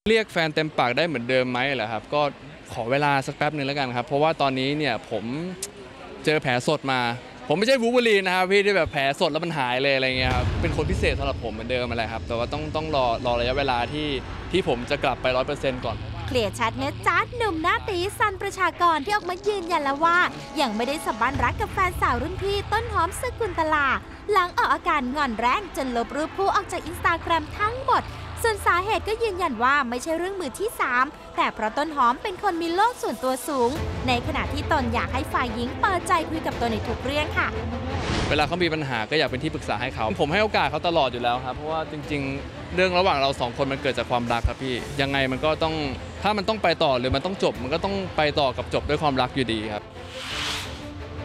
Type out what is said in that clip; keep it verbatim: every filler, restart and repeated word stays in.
เรียกแฟนเต็มปากได้เหมือนเดิมไหมเหรอครับก็ขอเวลาสักแป๊บหนึ่งแล้วกันครับเพราะว่าตอนนี้เนี่ยผมเจอแผลสดมาผมไม่ใช่วูล์ฟเวอรีนนะครับพี่ที่แบบแผลสดแล้วมันหายเลยอะไรเงี้ยครับเป็นคนพิเศษสำหรับผมเหมือนเดิมอะไรครับแต่ว่าต้องต้องรอรอระยะเวลาที่ที่ผมจะกลับไปร้อยเปอร์เซ็นต์ก่อนเคลียร์ชัดเนะจ๊ะหนุ่มหน้าตีซันประชากรที่ออกมายืนยันแล้วว่ายังไม่ได้สัมพันธ์รักกับแฟนสาวรุ่นพี่ต้นหอมสกุลตลาหลังออกอาการงอนแรงจนลบรูปคู่ออกจากอินสตาแกรมทั้งหมดส่วนสาเหตุก็ยืนยันว่าไม่ใช่เรื่องมือที่สามแต่เพราะต้นหอมเป็นคนมีโลกส่วนตัวสูงในขณะที่ตนอยากให้ฝ่ายหญิงเปิดใจคุยกับตนในทุกเรื่องค่ะเวลาเขามีปัญหาก็อยากเป็นที่ปรึกษาให้เขาผมให้โอกาสเขาตลอดอยู่แล้วครับเพราะว่าจริงๆเรื่องระหว่างเราสองคนมันเกิดจากความรักครับพี่ยังไงมันก็ต้องถ้ามันต้องไปต่อหรือมันต้องจบมันก็ต้องไปต่อกับจบด้วยความรักอยู่ดีครับ